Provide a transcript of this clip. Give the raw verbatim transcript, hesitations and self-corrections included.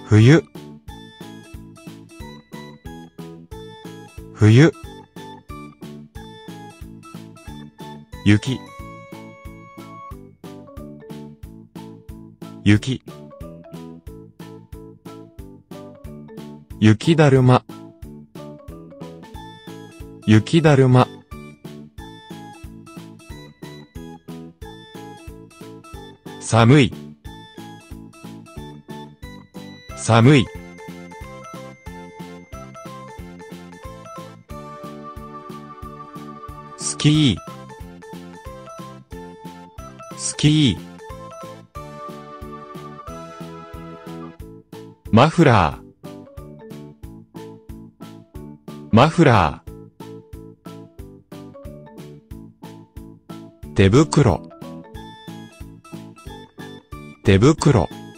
冬冬雪雪雪だるま雪だるま寒い寒いスキースキーマフラーマフラー手袋手袋